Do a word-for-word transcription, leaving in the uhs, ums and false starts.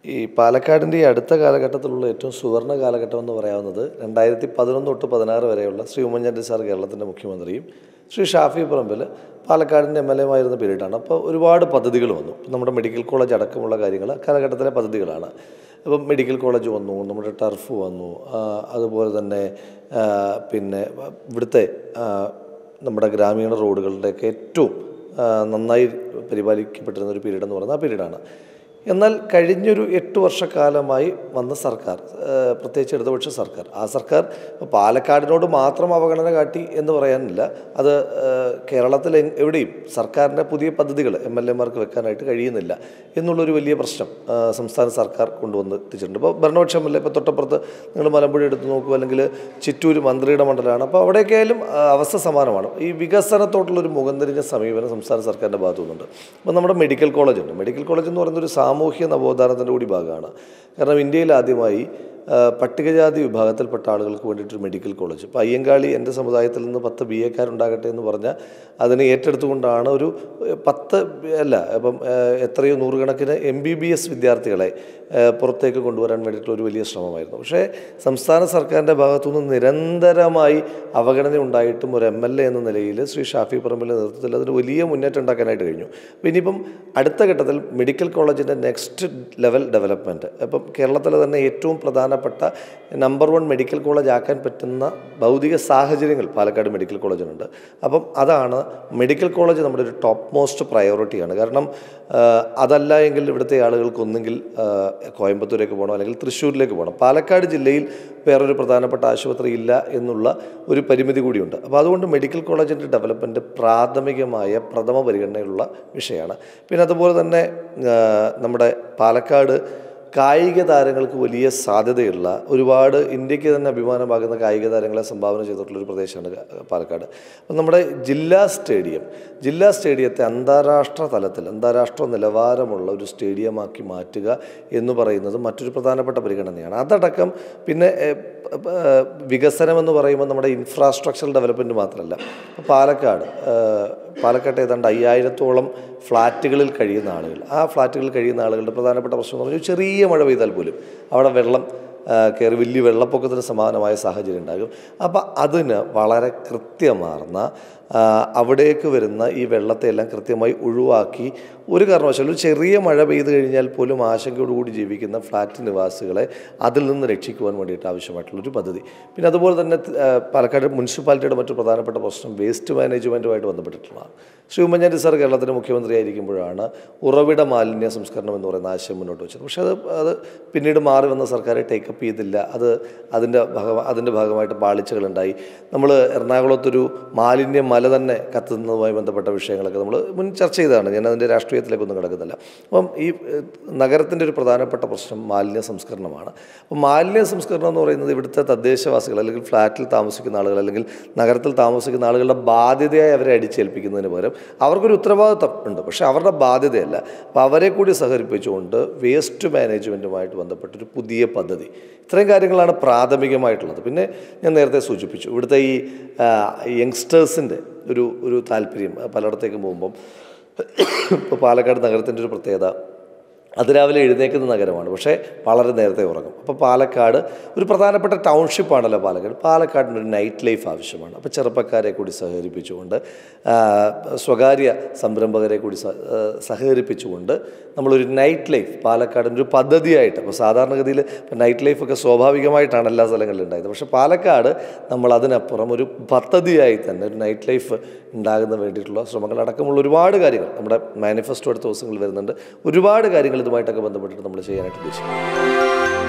ഈ പാലക്കാടിൻ്റെ ഈ അടുത്ത കാലഘട്ടത്തിലുള്ള ഏറ്റവും സുവർണ്ണ കാലഘട്ടം എന്ന് പറയാവുന്നത് രണ്ടായിരത്തി പതിനൊന്ന് തൊട്ട് പതിനാറ് വരെയുള്ള ശ്രീ ഉമ്മൻചാണ്ടി സാർ കേരളത്തിൻ്റെ മുഖ്യമന്ത്രിയും ശ്രീ ഷാഫി പറമ്പിൽ പാലക്കാടിൻ്റെ എം എൽ എമായിരുന്ന പീരീഡാണ്. അപ്പോൾ ഒരുപാട് പദ്ധതികൾ വന്നു. നമ്മുടെ മെഡിക്കൽ കോളേജ് അടക്കമുള്ള കാര്യങ്ങൾ കാലഘട്ടത്തിലെ പദ്ധതികളാണ്. ഇപ്പം മെഡിക്കൽ കോളേജ് വന്നു, നമ്മുടെ ടർഫ് വന്നു, അതുപോലെ തന്നെ പിന്നെ ഇവിടുത്തെ നമ്മുടെ ഗ്രാമീണ റോഡുകളുടെയൊക്കെ ഏറ്റവും നന്നായി പരിപാലിക്കപ്പെട്ടിരുന്ന ഒരു പീരീഡ് എന്ന് പറയുന്നത് ആ പീരീഡാണ്. എന്നാൽ കഴിഞ്ഞൊരു എട്ട് വർഷക്കാലമായി വന്ന സർക്കാർ, പ്രത്യേകിച്ച് ഇടതുപക്ഷ സർക്കാർ, ആ സർക്കാർ പാലക്കാടിനോട് മാത്രം അവഗണന കാട്ടി എന്ന് പറയാനില്ല. അത് കേരളത്തിൽ എവിടെയും സർക്കാരിൻ്റെ പുതിയ പദ്ധതികൾ എം എൽ എമാർക്ക് വെക്കാനായിട്ട് കഴിയുന്നില്ല എന്നുള്ളൊരു വലിയ പ്രശ്നം സംസ്ഥാന സർക്കാർ കൊണ്ടുവന്ന് എത്തിച്ചിട്ടുണ്ട്. ഇപ്പോൾ ഭരണപക്ഷം അല്ല, ഇപ്പോൾ തൊട്ടപ്പുറത്ത് നിങ്ങൾ മലമ്പുഴ എടുത്ത് നോക്കുക, അല്ലെങ്കിൽ ചിറ്റൂർ മന്ത്രിയുടെ മണ്ഡലമാണ്. അപ്പോൾ അവിടെയൊക്കെ ആയാലും അവസ്ഥ സമാനമാണ്. ഈ വികസനത്തോട്ടുള്ളൊരു മുഖം തിരിഞ്ഞ സമീപനം സംസ്ഥാന സർക്കാരിൻ്റെ ഭാഗത്തു നിന്നുണ്ട്. അപ്പോൾ നമ്മുടെ മെഡിക്കൽ കോളേജ് ഉണ്ട്. മെഡിക്കൽ കോളേജ് എന്ന് പറയുന്നൊരു സാമൂഹ്യ നവോത്ഥാനത്തിൻ്റെ കൂടി ഭാഗമാണ്. കാരണം ഇന്ത്യയിൽ ആദ്യമായി പട്ടികജാതി വിഭാഗത്തിൽപ്പെട്ട ആളുകൾക്ക് വേണ്ടിയിട്ടൊരു മെഡിക്കൽ കോളേജ്. ഇപ്പോൾ അയ്യങ്കാളി എൻ്റെ സമുദായത്തിൽ നിന്ന് പത്ത് ബി എക്കാരുണ്ടാകട്ടെ എന്ന് പറഞ്ഞാൽ അതിനെ ഏറ്റെടുത്തുകൊണ്ടാണ് ഒരു പത്ത് അല്ല ഇപ്പം എത്രയോ നൂറുകണക്കിന് എം ബി ബി എസ് വിദ്യാർത്ഥികളെ പുറത്തേക്ക് കൊണ്ടുവരാൻ വേണ്ടിയിട്ടുള്ള ഒരു വലിയ ശ്രമമായിരുന്നു. പക്ഷേ സംസ്ഥാന സർക്കാരിൻ്റെ ഭാഗത്തുനിന്ന് നിരന്തരമായി അവഗണന ഉണ്ടായിട്ടും ഒരു എം എൽ എ എന്ന നിലയിൽ ശ്രീ ഷാഫി പറമ്പിൻ്റെ നേതൃത്വത്തിൽ അതിന് വലിയ മുന്നേറ്റം ഉണ്ടാക്കാനായിട്ട് കഴിഞ്ഞു. ഇനിയിപ്പം അടുത്ത ഘട്ടത്തിൽ മെഡിക്കൽ കോളേജിൻ്റെ നെക്സ്റ്റ് ലെവൽ ഡെവലപ്മെൻറ്റ്, ഇപ്പം കേരളത്തിലെ തന്നെ ഏറ്റവും പ്രധാനപ്പെട്ട നമ്പർ വൺ മെഡിക്കൽ കോളേജ് ആക്കാൻ പറ്റുന്ന ഭൗതിക സാഹചര്യങ്ങൾ പാലക്കാട് മെഡിക്കൽ കോളേജിനുണ്ട്. അപ്പം അതാണ് മെഡിക്കൽ കോളേജ് നമ്മുടെ ഒരു ടോപ്പ് മോസ്റ്റ് പ്രയോറിറ്റിയാണ്. കാരണം അതല്ല എങ്കിൽ ഇവിടുത്തെ ആളുകൾക്ക് ഒന്നെങ്കിൽ കോയമ്പത്തൂരേക്ക് പോകണം, അല്ലെങ്കിൽ തൃശ്ശൂരിലേക്ക് പോകണം. പാലക്കാട് ജില്ലയിൽ വേറൊരു പ്രധാനപ്പെട്ട ആശുപത്രി ഇല്ല എന്നുള്ള ഒരു പരിമിതി കൂടിയുണ്ട്. അപ്പോൾ അതുകൊണ്ട് മെഡിക്കൽ കോളേജിൻ്റെ ഡെവലപ്മെൻറ്റ് പ്രാഥമികമായ പ്രഥമ പരിഗണനയുള്ള വിഷയമാണ്. പിന്നെ അതുപോലെ തന്നെ നമ്മുടെ പാലക്കാട് കായിക താരങ്ങൾക്ക് വലിയ സാധ്യതയുള്ള, ഒരുപാട് ഇന്ത്യക്ക് തന്നെ അഭിമാനമാകുന്ന കായിക താരങ്ങളെ സംഭാവന ചെയ്തിട്ടുള്ളൊരു പ്രദേശമാണ് പാലക്കാട്. അപ്പം നമ്മുടെ ജില്ലാ സ്റ്റേഡിയം ജില്ലാ സ്റ്റേഡിയത്തെ അന്താരാഷ്ട്ര തലത്തിൽ അന്താരാഷ്ട്ര നിലവാരമുള്ള ഒരു സ്റ്റേഡിയമാക്കി മാറ്റുക എന്ന് പറയുന്നത് മറ്റൊരു പ്രധാനപ്പെട്ട പരിഗണനയാണ്. അതടക്കം പിന്നെ വികസനമെന്ന് പറയുമ്പോൾ നമ്മുടെ ഇൻഫ്രാസ്ട്രക്ചർ ഡെവലപ്മെൻറ്റ് മാത്രമല്ല. പാലക്കാട് പാലക്കാട്ട് ഏതാണ്ട് അയ്യായിരത്തോളം ഫ്ലാറ്റുകളിൽ കഴിയുന്ന ആളുകൾ, ആ ഫ്ലാറ്റുകളിൽ കഴിയുന്ന ആളുകളുടെ പ്രധാനപ്പെട്ട പ്രശ്നം എന്ന് പറഞ്ഞാൽ ചെറിയ മഴ പെയ്താൽ പോലും അവിടെ വെള്ളം കയറി വലിയ വെള്ളപ്പൊക്കത്തിന് സമാനമായ സാഹചര്യം ഉണ്ടാകും. അപ്പോൾ അതിന് വളരെ കൃത്യമാർന്ന അവിടേക്ക് വരുന്ന ഈ വെള്ളത്തെ എല്ലാം കൃത്യമായി ഒഴിവാക്കി ഒരു കാരണവശാലും ചെറിയ മഴ പെയ്തു കഴിഞ്ഞാൽ പോലും ആശങ്കയോടുകൂടി ജീവിക്കുന്ന ഫ്ലാറ്റ് നിവാസികളെ അതിൽ നിന്ന് രക്ഷിക്കുവാൻ വേണ്ടിയിട്ട് ആവശ്യമായിട്ടുള്ളൊരു പദ്ധതി. പിന്നെ അതുപോലെ തന്നെ പാലക്കാട് മുനിസിപ്പാലിറ്റിയുടെ മറ്റു പ്രധാനപ്പെട്ട പ്രശ്നം വേസ്റ്റ് മാനേജ്മെൻറ്റുമായിട്ട് ബന്ധപ്പെട്ടിട്ടുള്ളതാണ്. ശ്രീ ഉമ്മൻചാണ്ടി സാർ കേരളത്തിൻ്റെ മുഖ്യമന്ത്രി ആയിരിക്കുമ്പോഴാണ് ഉറവിട മാലിന്യ സംസ്കരണം എന്ന് പറയുന്ന ആശയം മുന്നോട്ട് വെച്ചത്. പക്ഷേ അത് അത് പിന്നീട് മാറി വന്ന സർക്കാർ ടേക്കപ്പ് ചെയ്തില്ല. അത് അതിൻ്റെ ഭാഗ അതിൻ്റെ ഭാഗമായിട്ട് പാളിച്ചകളുണ്ടായി. നമ്മൾ എറണാകുളത്തൊരു മാലിന്യ മല തന്നെ കത്തുന്നതുമായി ബന്ധപ്പെട്ട വിഷയങ്ങളൊക്കെ നമ്മൾ മുൻ ചർച്ച ചെയ്തതാണ്. ഞാൻ അതിൻ്റെ രാഷ്ട്രീയത്തിലേക്കൊന്നും കിടക്കുന്നില്ല. അപ്പം ഈ നഗരത്തിൻ്റെ ഒരു പ്രധാനപ്പെട്ട പ്രശ്നം മാലിന്യ സംസ്കരണമാണ്. അപ്പം മാലിന്യ സംസ്കരണം എന്ന് പറയുന്നത് ഇവിടുത്തെ തദ്ദേശവാസികൾ, അല്ലെങ്കിൽ ഫ്ലാറ്റിൽ താമസിക്കുന്ന ആളുകൾ, അല്ലെങ്കിൽ നഗരത്തിൽ താമസിക്കുന്ന ആളുകളുടെ ബാധ്യതയായി അവരെ അടിച്ചേൽപ്പിക്കുന്നതിന് പകരം അവർക്കൊരു ഉത്തരവാദിത്വം ഉണ്ട്, പക്ഷേ അവരുടെ ബാധ്യതയല്ല. അപ്പോൾ അവരെ കൂടി സഹകരിപ്പിച്ചുകൊണ്ട് വേസ്റ്റ് മാനേജ്മെൻറ്റുമായിട്ട് ബന്ധപ്പെട്ടൊരു പുതിയ പദ്ധതി, ഇത്രയും കാര്യങ്ങളാണ് പ്രാഥമികമായിട്ടുള്ളത്. പിന്നെ ഞാൻ നേരത്തെ സൂചിപ്പിച്ചു, ഇവിടുത്തെ ഈ യങ്സ്റ്റേഴ്സിൻ്റെ ഒരു ഒരു താല്പര്യം പലയിടത്തേക്കും പോകുമ്പം ഇപ്പോൾ പാലക്കാട് നഗരത്തിൻ്റെ ഒരു പ്രത്യേകത, അതിരാവിലെ എഴുന്നേൽക്കുന്ന നഗരമാണ്, പക്ഷേ വളരെ നേരത്തെ ഉറങ്ങും. അപ്പോൾ പാലക്കാട് ഒരു പ്രധാനപ്പെട്ട ടൗൺഷിപ്പാണല്ലോ പാലക്കാട്. പാലക്കാടിന് ഒരു നൈറ്റ് ലൈഫ് ആവശ്യമാണ്. അപ്പോൾ ചെറുപ്പക്കാരെ കൂടി സഹകരിപ്പിച്ചുകൊണ്ട്, സ്വകാര്യ സംരംഭകരെ കൂടി സഹകരിപ്പിച്ചുകൊണ്ട് നമ്മളൊരു നൈറ്റ് ലൈഫ് പാലക്കാടിൻ്റെ ഒരു പദ്ധതിയായിട്ട്, അപ്പോൾ സാധാരണഗതിയിൽ ഇപ്പോൾ നൈറ്റ് ലൈഫൊക്കെ സ്വാഭാവികമായിട്ടാണ് എല്ലാ സ്ഥലങ്ങളിലും ഉണ്ടായത്. പക്ഷേ പാലക്കാട് നമ്മൾ അതിനപ്പുറം ഒരു പദ്ധതിയായി തന്നെ ഒരു നൈറ്റ് ലൈഫ് ഉണ്ടാകുന്ന വേണ്ടിയിട്ടുള്ള ശ്രമങ്ങൾ അടക്കമുള്ള ഒരുപാട് കാര്യങ്ങൾ നമ്മുടെ മാനിഫെസ്റ്റോ അടുത്ത ദിവസങ്ങളിൽ വരുന്നുണ്ട്. ഒരുപാട് കാര്യങ്ങൾ ഇതുമായിട്ടൊക്കെ ബന്ധപ്പെട്ടിട്ട് നമ്മൾ ചെയ്യാനായിട്ട് ഉദ്ദേശിക്കുന്നു.